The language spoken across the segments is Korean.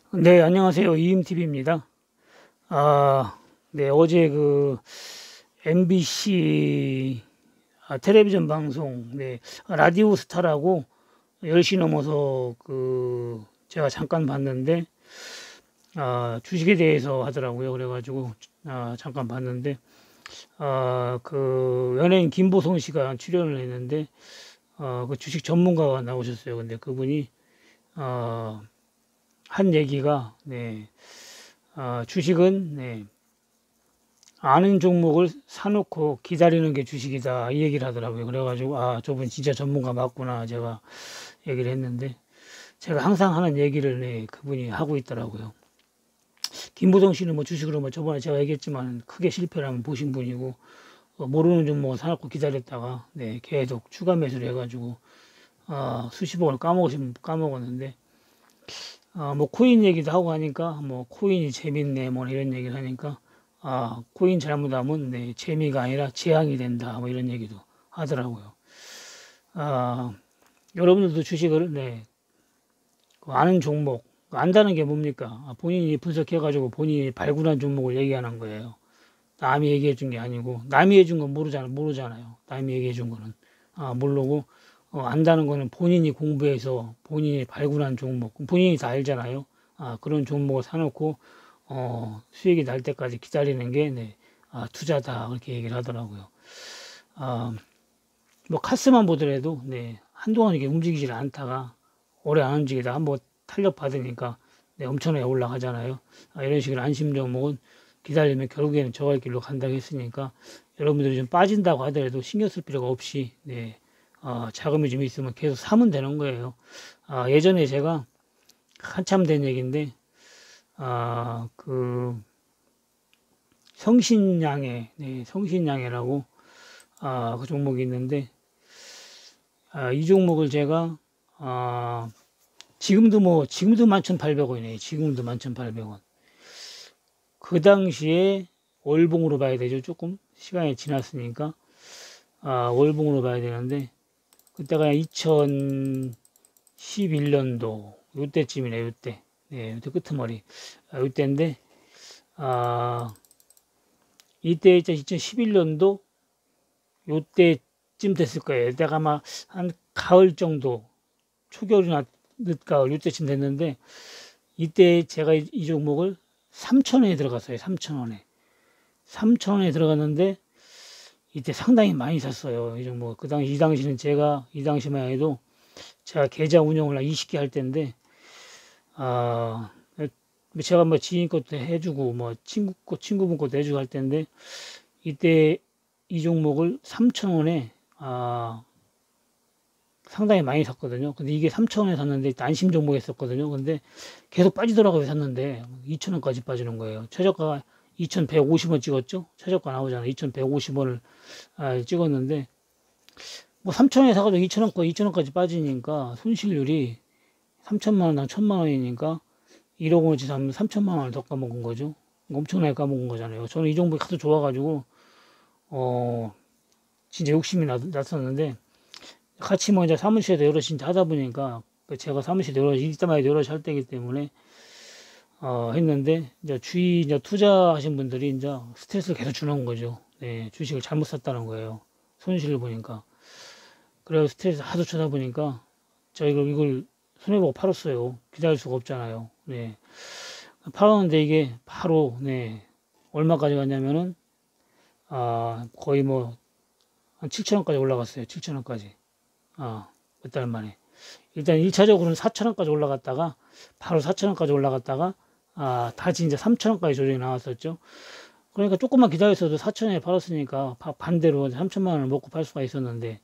네, 안녕하세요. 이임TV입니다. 네, 어제 MBC 텔레비전 방송, 네, 라디오 스타라고 10시 넘어서 제가 잠깐 봤는데, 주식에 대해서 하더라고요. 그래가지고, 잠깐 봤는데, 연예인 김보성 씨가 출연을 했는데, 그 주식 전문가가 나오셨어요. 근데 그분이, 한 얘기가, 네, 주식은, 네, 아는 종목을 사놓고 기다리는 게 주식이다. 이 얘기를 하더라고요. 그래가지고, 저분 진짜 전문가 맞구나. 제가 얘기를 했는데, 제가 항상 하는 얘기를, 네, 그분이 하고 있더라고요. 김보성 씨는 뭐 주식으로 뭐 저번에 제가 얘기했지만 크게 실패를 한번 보신 분이고, 모르는 종목을 사놓고 기다렸다가, 네, 계속 추가 매수를 해가지고, 수십억을 까먹었는데, 뭐 코인 얘기도 하고 하니까, 뭐 코인이 재밌네, 뭐 이런 얘기를 하니까, 코인 잘못하면 네, 재미가 아니라 재앙이 된다. 뭐 이런 얘기도 하더라고요. 여러분들도 주식을 네, 아는 종목, 안다는 게 뭡니까? 본인이 분석해가지고 본인이 발굴한 종목을 얘기하는 거예요. 남이 얘기해 준 게 아니고, 남이 해준 건 모르잖아요. 남이 얘기해 준 거는. 모르고, 안다는 거는 본인이 공부해서 본인이 발굴한 종목, 본인이 다 알잖아요. 그런 종목을 사놓고, 수익이 날 때까지 기다리는 게, 네, 투자다. 그렇게 얘기를 하더라고요. 뭐, 카스만 보더라도, 네, 한동안 이게 움직이질 않다가, 오래 안 움직이다 한번 탄력 받으니까, 네, 엄청나게 올라가잖아요. 이런 식으로 안심 종목은 기다리면 결국에는 저갈 길로 간다고 했으니까, 여러분들이 좀 빠진다고 하더라도 신경 쓸 필요가 없이, 네, 자금이 좀 있으면 계속 사면 되는 거예요. 예전에 제가 한참 된 얘기인데, 성신양해, 네, 성신양해라고, 그 종목이 있는데, 이 종목을 제가, 지금도 11,800원이에요. 지금도 11,800원. 그 당시에 월봉으로 봐야 되죠. 조금 시간이 지났으니까, 월봉으로 봐야 되는데, 그때가 2011년도, 요때쯤이네, 요때. 네, 요때 끄트머리. 요때인데, 이때 2011년도 요때쯤 됐을 거예요. 내가 아마 한 가을 정도, 초겨울이나 늦가을 요때쯤 됐는데, 이때 제가 이 종목을 3,000원에 들어갔어요. 3,000원에. 3,000원에 들어갔는데, 이때 상당히 많이 샀어요. 이 종목. 이 당시는 이 당시만 해도 제가 계좌 운영을 한 20개 할 때인데, 제가 뭐 지인 것도 해주고, 뭐 친구분 것도 해주고 할 때인데, 이때 이 종목을 3,000원에, 상당히 많이 샀거든요. 근데 이게 3,000원에 샀는데, 안심 종목에 샀거든요. 근데 계속 빠지더라고요. 샀는데, 2,000원까지 빠지는 거예요. 최저가가 2,150원 찍었죠? 최저가 나오잖아요. 2,150원을 찍었는데, 뭐 3,000원에 사가지고 2,000원까지 빠지니까 손실률이 3천만 원당 1,000만 원이니까 1억 원어치 사면 3천만 원을 더 까먹은 거죠. 엄청나게 까먹은 거잖아요. 저는 이 종목이 하도 좋아가지고, 진짜 욕심이 났었는데, 같이 뭐 이제 사무실에도 여럿이 진짜 하다 보니까, 제가 사무실에 이따마에 여럿이 할 때이기 때문에, 했는데, 이제 투자하신 분들이 이제 스트레스를 계속 주는 거죠. 네, 주식을 잘못 샀다는 거예요. 손실을 보니까. 그래서 스트레스 하도 주다 보니까, 저희가 이걸 손해보고 팔았어요. 기다릴 수가 없잖아요. 네. 팔았는데 이게 바로, 네, 얼마까지 갔냐면은, 거의 뭐, 한 7,000원까지 올라갔어요. 7,000원까지. 몇 달 만에. 일단 1차적으로는 4,000원까지 올라갔다가, 바로 4,000원까지 올라갔다가, 다시 이제 3,000원까지 조정이 나왔었죠. 그러니까 조금만 기다렸어도 4,000원에 팔았으니까, 반대로 3,000만 원을 먹고 팔 수가 있었는데,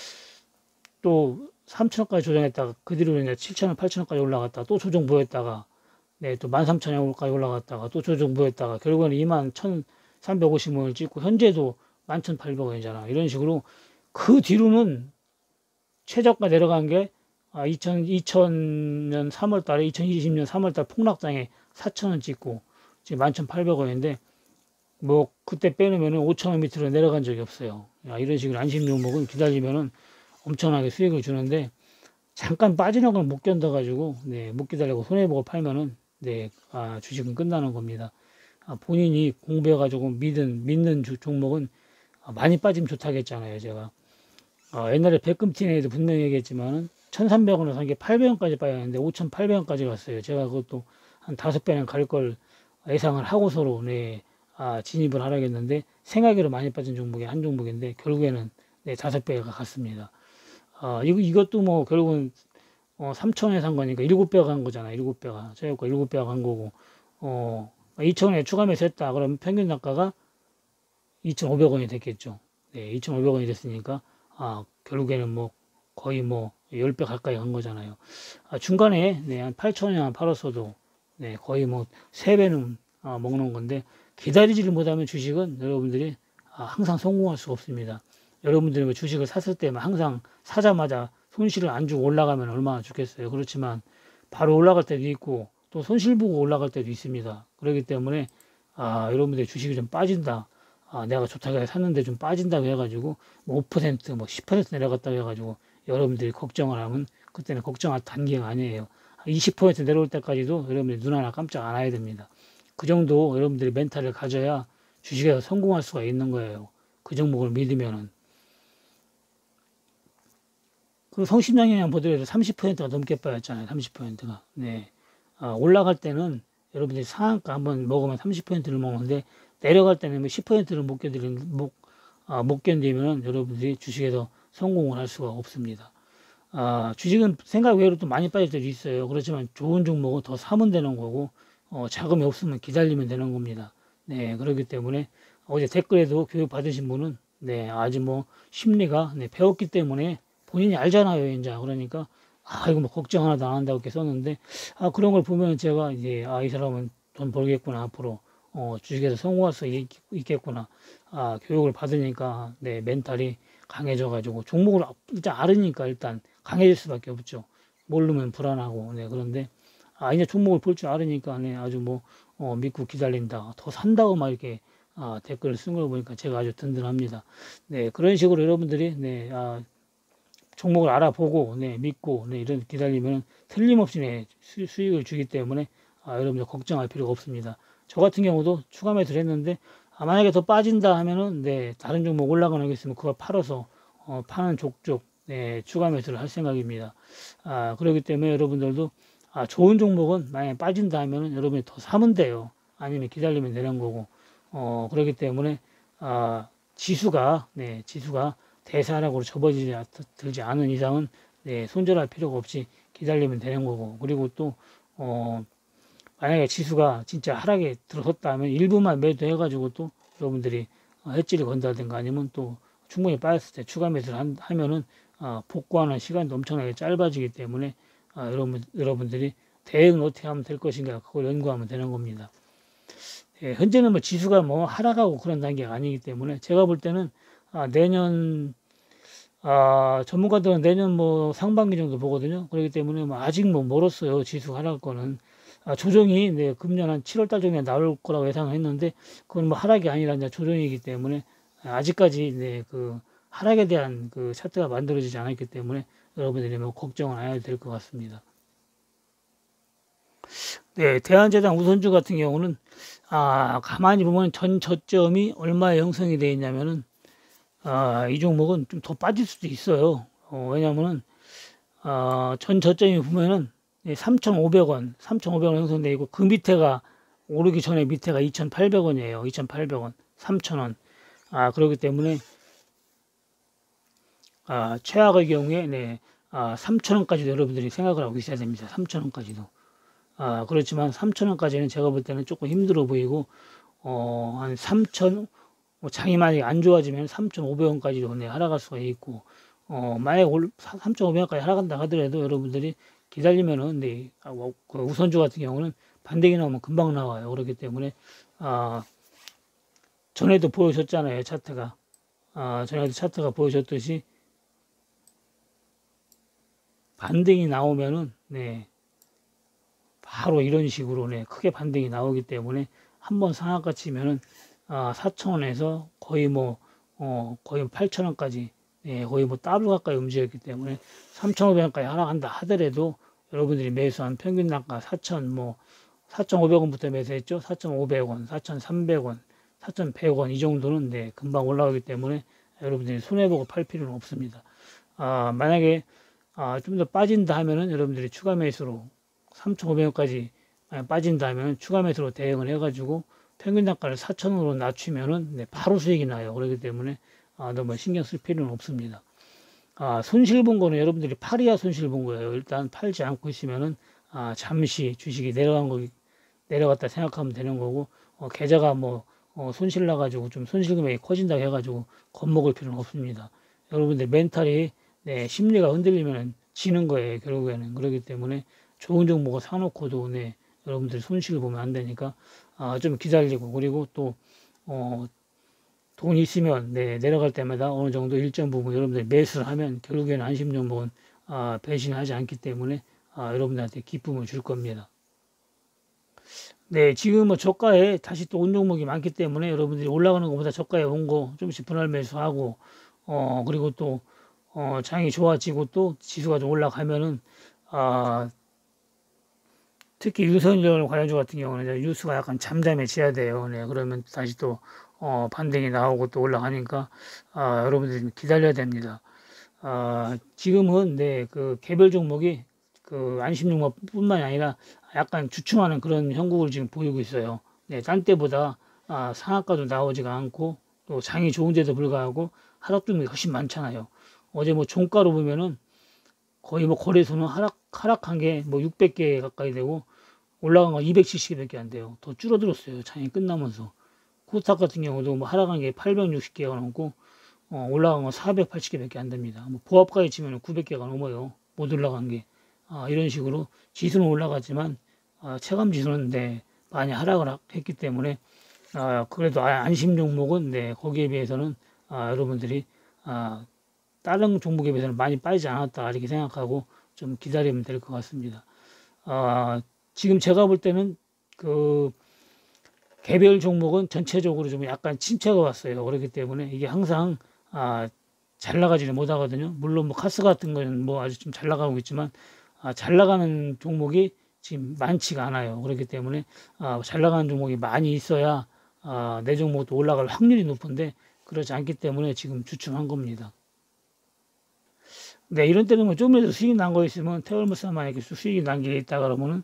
또 3,000원까지 조정했다가, 그 뒤로 이제 7,000원, 8,000원까지 올라갔다가, 또 조정 보였다가, 네, 또 13,000원까지 올라갔다가, 또 조정 보였다가, 결국에는 21,350원을 찍고, 현재도 11,800원이잖아. 이런 식으로, 그 뒤로는 최저가 내려간 게, 2000년 3월 달에, 2020년 3월 달 폭락장에 4,000원 찍고, 지금 11,800원인데, 뭐, 그때 빼놓으면 5,000원 밑으로 내려간 적이 없어요. 이런 식으로 안심 종목은 기다리면은 엄청나게 수익을 주는데, 잠깐 빠지는 걸 못 견뎌가지고, 네, 못 기다리고 손해보고 팔면은, 네, 주식은 끝나는 겁니다. 본인이 공부해가지고 믿는 종목은 많이 빠지면 좋다고 했잖아요, 제가. 옛날에 백금티네에도 분명히 얘기했지만은 1,300원을 산 게 800원까지 빠졌는데 5,800원까지 갔어요. 제가 그것도 한 5배는 갈 걸 예상을 하고서로 네, 진입을 하라겠는데 생각외로 많이 빠진 종목이 한 종목인데 결국에는 네, 5배가 갔습니다. 이것도 뭐 결국은 3,000원에 산 거니까 7배가 간 거잖아요. 7배가. 저희가 7배가 간 거고 2,000원에 추가 매수했다. 그러면 평균 단가가 2,500원이 됐겠죠. 네, 2,500원이 됐으니까 결국에는 뭐 거의 뭐 10배 가까이 간 거잖아요. 중간에 네, 한 8,000원에 팔았어도 네, 거의 뭐 3배는 먹는 건데 기다리지를 못하면 주식은 여러분들이 항상 성공할 수가 없습니다. 여러분들이 뭐 주식을 샀을 때만 항상 사자마자 손실을 안 주고 올라가면 얼마나 좋겠어요. 그렇지만 바로 올라갈 때도 있고 또 손실 보고 올라갈 때도 있습니다. 그렇기 때문에 여러분들이 주식이 좀 빠진다. 내가 좋다고 해서 샀는데 좀 빠진다고 해가지고 뭐 5%, 뭐 10% 내려갔다고 해가지고 여러분들이 걱정을 하면 그때는 걱정할 단계가 아니에요. 20% 내려올 때까지도 여러분들이 눈 하나 깜짝 안 해야 됩니다. 그 정도 여러분들이 멘탈을 가져야 주식에서 성공할 수가 있는 거예요. 그 종목을 믿으면은. 그 성심양이랑 보더라도 30%가 넘게 빠졌잖아요. 30%가. 네. 올라갈 때는 여러분들이 상한가 한번 먹으면 30%를 먹는데 내려갈 때는 뭐 10%를 못 견디면 여러분들이 주식에서 성공을 할 수가 없습니다. 주식은 생각 외로 또 많이 빠질 때도 있어요. 그렇지만 좋은 종목은 더 사면 되는 거고, 자금이 없으면 기다리면 되는 겁니다. 네, 그렇기 때문에 어제 댓글에도 교육 받으신 분은 네, 아주 뭐 심리가 네, 배웠기 때문에 본인이 알잖아요, 이제. 그러니까 이거 뭐 걱정 하나도 안 한다고 이렇게 썼는데 그런 걸 보면 제가 이제 이 사람은 돈 벌겠구나 앞으로 주식에서 성공할 수 있겠구나. 교육을 받으니까 네, 멘탈이 강해져 가지고 종목을 일단 알으니까 일단 강해질 수밖에 없죠. 모르면 불안하고 네, 그런데 이제 종목을 볼 줄 알으니까 네, 아주 뭐 믿고 기다린다. 더 산다고 막 이렇게 댓글을 쓴 걸 보니까 제가 아주 든든합니다. 네, 그런 식으로 여러분들이 네, 종목을 알아보고 네, 믿고 네, 이런 기다리면 틀림없이 네, 수익을 주기 때문에 여러분들 걱정할 필요가 없습니다. 저 같은 경우도 추가 매수를 했는데 만약에 더 빠진다 하면은 네, 다른 종목 올라가는 게 있으면 그걸 팔아서 파는 족족 네, 추가 매수를 할 생각입니다. 그렇기 때문에 여러분들도 좋은 종목은 만약에 빠진다 하면은 여러분이 더 사면 돼요. 아니면 기다리면 되는 거고 그렇기 때문에 지수가 대사락으로 접어들지 않은 이상은 네, 손절할 필요가 없이 기다리면 되는 거고 그리고 또 만약에 지수가 진짜 하락에 들어섰다 하면 일부만 매도해 가지고 또 여러분들이 해지를 건다든가 아니면 또 충분히 빠졌을 때 추가 매수를 하면은 복구하는 시간도 엄청나게 짧아지기 때문에 여러분들이 대응을 어떻게 하면 될 것인가 그걸 연구하면 되는 겁니다. 예, 현재는 뭐 지수가 뭐 하락하고 그런 단계가 아니기 때문에 제가 볼 때는 내년 전문가들은 내년 뭐 상반기 정도 보거든요. 그렇기 때문에 뭐 아직 뭐 멀었어요. 지수 하락 거는 조정이 네, 금년 한 7월 달 정도에 나올 거라고 예상을 했는데 그건 뭐 하락이 아니라 이제 조정이기 때문에 아직까지 네, 그 하락에 대한 그 차트가 만들어지지 않았기 때문에 여러분들이 뭐 걱정은 안 해도 될 것 같습니다. 네, 대한제당 우선주 같은 경우는 가만히 보면 전 저점이 얼마에 형성이 되어 있냐면은 이 종목은 좀 더 빠질 수도 있어요. 왜냐면은 전 저점이 보면은 3,500원 형성되어 있고 그 밑에가 오르기 전에 밑에가 2,800원이에요. 2,800원, 3,000원. 그렇기 때문에 최악의 경우에 네, 3,000원까지도 여러분들이 생각을 하고 있어야 됩니다. 3,000원까지도. 그렇지만 3,000원까지는 제가 볼 때는 조금 힘들어 보이고 한 3,000 뭐 장이 만약에 안 좋아지면 3,500원까지도 네, 하락할 수가 있고 만약에 3,500원까지 하락한다 하더라도 여러분들이 기다리면은 네, 그 우선주 같은 경우는 반등이 나오면 금방 나와요. 그렇기 때문에 전에도 보여줬잖아요. 차트가 전에도 차트가 보여줬듯이 반등이 나오면은 네, 바로 이런 식으로 네, 크게 반등이 나오기 때문에 한번 상한가 치면은 4,000원에서 거의 거의 8,000원까지 네, 거의 뭐 더블 가까이 움직였기 때문에 3,500원까지 하락한다 하더라도 여러분들이 매수한 평균 단가 4,000 4,500원부터 매수했죠. 4,500원, 4,300원, 4,100원 이 정도는 네, 금방 올라가기 때문에 여러분들이 손해보고 팔 필요는 없습니다. 만약에 좀 더 빠진다 하면은 여러분들이 추가 매수로 3,500원까지 빠진다 하면 추가 매수로 대응을 해가지고 평균 단가를 4,000원으로 낮추면은 네, 바로 수익이 나요. 그렇기 때문에 너무 신경 쓸 필요는 없습니다. 손실 본 거는 여러분들이 팔이야 손실 본 거예요. 일단 팔지 않고 있으면은 잠시 주식이 내려갔다 생각하면 되는 거고, 계좌가 손실 나가지고 좀 손실 금액이 커진다고 해가지고 겁먹을 필요는 없습니다. 여러분들 멘탈이 네, 심리가 흔들리면 지는 거예요. 결국에는. 그렇기 때문에 좋은 정보가 사놓고도 네, 여러분들이 손실을 보면 안 되니까 좀 기다리고, 그리고 또 돈이 있으면 네, 내려갈 때마다 어느 정도 일정 부분 여러분들이 매수를 하면 결국에는 안심정보는 배신하지 않기 때문에 여러분들한테 기쁨을 줄 겁니다. 네, 지금 저가에 다시 또 온 종목이 많기 때문에 여러분들이 올라가는 것보다 저가에 온 거 좀씩 분할 매수하고, 그리고 또 장이 좋아지고 또 지수가 좀 올라가면은 특히 유선열 관련주 같은 경우는 뉴스가 약간 잠잠해져야 돼요. 네, 그러면 다시 또 반등이 나오고 또 올라가니까 여러분들이 좀 기다려야 됩니다. 지금은 네, 그 개별 종목이 그 안심 종목뿐만이 아니라 약간 주춤하는 그런 형국을 지금 보이고 있어요. 네, 딴 때보다 상한가도 나오지가 않고 또 장이 좋은데도 불구하고 하락 종목이 훨씬 많잖아요. 어제 종가로 보면은 거의 거래소는 하락한 게 600개 가까이 되고 올라간 거 270개밖에 안 돼요. 더 줄어들었어요. 장이 끝나면서. 코스닥 같은 경우도 하락한 게 860개가 넘고 올라간 건 480개밖에 안 됩니다. 보합가에 치면 900개가 넘어요. 못 올라간 게. 이런 식으로 지수는 올라갔지만 체감 지수는 네, 많이 하락을 했기 때문에 그래도 안심 종목은 네, 거기에 비해서는 여러분들이 다른 종목에 비해서는 많이 빠지지 않았다 이렇게 생각하고 좀 기다리면 될 것 같습니다. 지금 제가 볼 때는 그 개별 종목은 전체적으로 좀 약간 침체가 왔어요. 그렇기 때문에 이게 항상 잘 나가지는 못하거든요. 물론 카스 같은 거는 아주 좀 잘 나가고 있지만 잘 나가는 종목이 지금 많지가 않아요. 그렇기 때문에 잘 나가는 종목이 많이 있어야 내 종목도 올라갈 확률이 높은데 그렇지 않기 때문에 지금 주춤한 겁니다. 네, 이런 때는 좀이라도 수익이 난 거 있으면 태월물산 만약에 수익이 난 게 있다 그러면은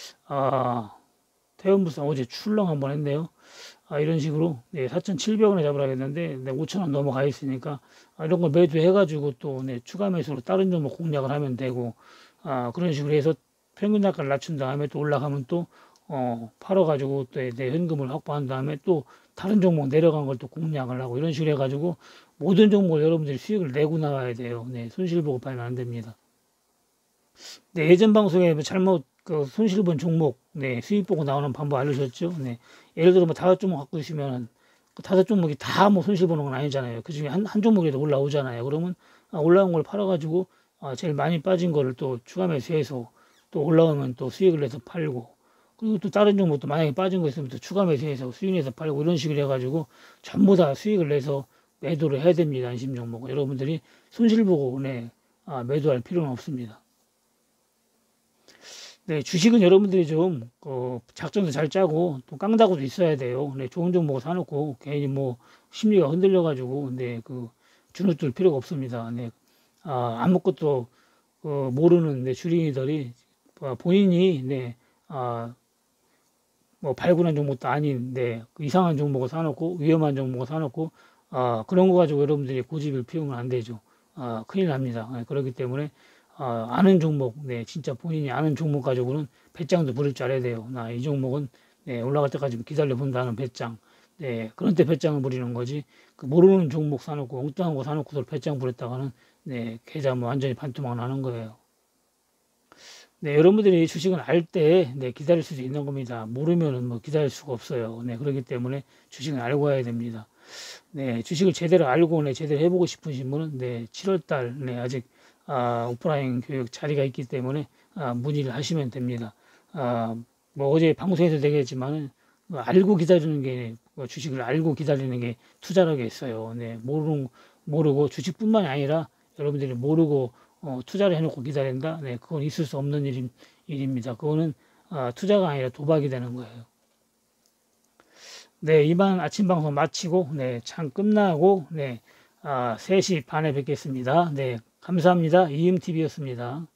태월물산 어제 출렁 한번 했네요. 이런 식으로 네, 4,700원에 잡으라 했는데 네, 5,000원 넘어가 있으니까 이런 걸 매도해가지고 또 네, 추가 매수로 다른 종목 공략을 하면 되고 그런 식으로 해서 평균 단가를 낮춘 다음에 또 올라가면 또 팔아가지고 또 내 현금을 확보한 다음에 또 다른 종목 내려간 걸 또 공략을 하고 이런 식으로 해가지고 모든 종목을 여러분들이 수익을 내고 나와야 돼요. 네, 손실 보고 팔면 안 됩니다. 네, 예전 방송에 잘못 손실 본 종목 네, 수익 보고 나오는 방법 알려줬죠. 네, 예를 들어 5종목 갖고 있으면 그 5종목이 다 손실 보는 건 아니잖아요. 그 중에 한 종목이라도 올라오잖아요. 그러면 올라온 걸 팔아가지고 제일 많이 빠진 거를 또 추가 매수해서 또 올라오면 또 수익을 내서 팔고, 그리고 또 다른 종목도 만약에 빠진 거 있으면 또 추가 매수해서 수익 내서 팔고 이런 식으로 해가지고 전부 다 수익을 내서 매도를 해야 됩니다. 안심 종목. 여러분들이 손실 보고 네, 매도할 필요는 없습니다. 네, 주식은 여러분들이 좀 작전도 잘 짜고 또 깡다구도 있어야 돼요. 네, 좋은 종목 사놓고 괜히 심리가 흔들려가지고 네, 주눅들 필요가 없습니다. 네, 아무것도 모르는 네, 주린이들이 본인이 네, 발굴한 종목도 아닌 네, 이상한 종목을 사놓고 위험한 종목을 사놓고 그런 거 가지고 여러분들이 고집을 피우면 안 되죠. 큰일 납니다. 그렇기 때문에 아는 종목, 네, 진짜 본인이 아는 종목 가지고는 배짱도 부릴 줄 알아야 돼요. 이 종목은 네, 올라갈 때까지 기다려 본다는 배짱. 네, 그런 때 배짱을 부리는 거지. 모르는 종목 사놓고 엉뚱한 거 사놓고도 배짱 부렸다가는 네, 계좌 완전히 반토막 나는 거예요. 네, 여러분들이 주식은 알 때 네, 기다릴 수도 있는 겁니다. 모르면은 기다릴 수가 없어요. 네, 그렇기 때문에 주식은 알고 와야 됩니다. 네, 주식을 제대로 알고 네, 제대로 해보고 싶으신 분은 네, 7월달 네, 아직 오프라인 교육 자리가 있기 때문에 문의를 하시면 됩니다. 어제 방송에서 되겠지만은 알고 기다리는 게 주식을 알고 기다리는 게 투자라고 했어요. 네, 모르고 주식뿐만이 아니라 여러분들이 모르고 투자를 해놓고 기다린다. 네, 그건 있을 수 없는 일입니다. 그거는 투자가 아니라 도박이 되는 거예요. 네, 이만 아침 방송 마치고, 네, 장 끝나고, 네, 3시 반에 뵙겠습니다. 네, 감사합니다. 이음TV였습니다.